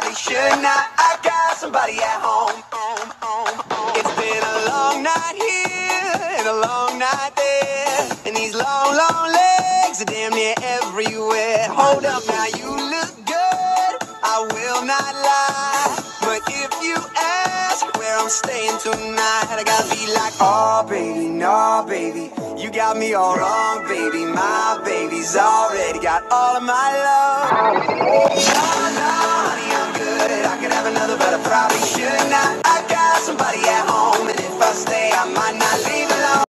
probably should not. I got somebody at home. It's been a long night here and a long night there, and these long, long legs are damn near everywhere. Hold up now, you look good, I will not lie, but if you ask where I'm staying tonight, I gotta be like, oh baby, no baby, you got me all wrong, baby. My baby's already got all of my love. No, no, honey, I'm good. I could have another, but I probably should not.